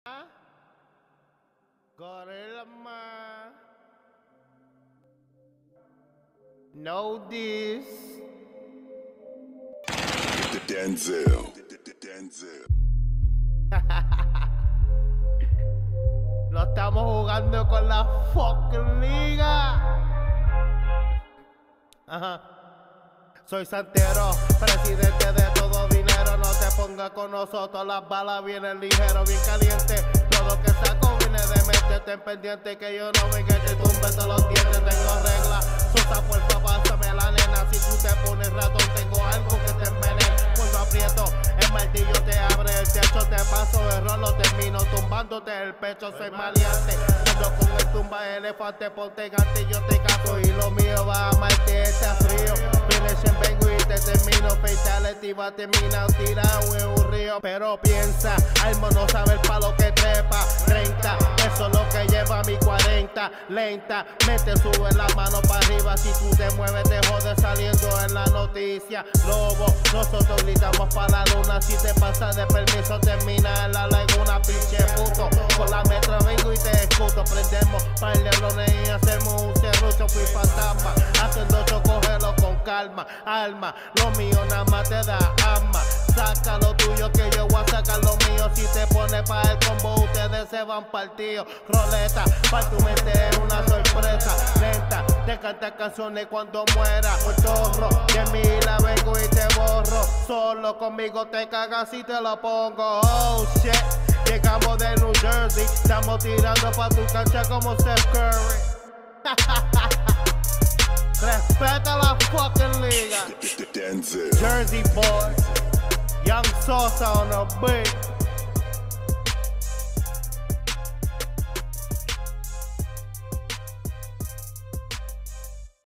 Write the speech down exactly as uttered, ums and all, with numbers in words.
Gorilla Man. Know this. Denzel. Denzel. Lo estamos jugando con la fucking liga. Ajá. Soy Santero, presidente de todo dinero. No te pongas con nosotros, las balas vienen ligero, bien caliente. Todo que saco viene de mente, ten pendiente que yo no me que te tumbe todos los dientes. Tengo reglas, sosa puerta, pásame a la nena. Si tú te pones ratón, tengo algo que te envenene. Cuando aprieto, el martillo te abre el techo, te paso el rolo, termino tumbándote el pecho. Soy maleante, ando con el tumba elefante, ponte gante y yo te cato. Y lo mío va a amarte, está frío. Vengo y te termino, fatality va a terminar tirado en un río. Pero piensa, Almo no sabe el palo que trepa. Treinta, eso es lo que lleva mi cuarenta. Lenta, mete sube la mano para arriba. Si tú te mueves te jodes saliendo en la noticia. Lobo, nosotros gritamos para la luna. Si te pasas de permiso termina en la laguna. Pinche puto, con la metra vengo y te escuto. Prendemos para el lebrones y hacemos un serrucho. Fui fantasma, haciendo ocho, cógelo con calma. Alma, lo mío nada más te da alma. Saca lo tuyo que yo voy a sacar lo mío. Si te pones para el combo ustedes se van partidos. Roleta, para tu mente es una sorpresa. Lenta, te canta canciones cuando muera. Un torro, de mí la vengo y te borro. Solo conmigo te cagas si te lo pongo. Oh shit, llegamos de New Jersey. Estamos tirando pa' tu cancha como Steph Curry. Respeta la fucking liga. Denzel. Jersey boy, Young Sosa on a beat.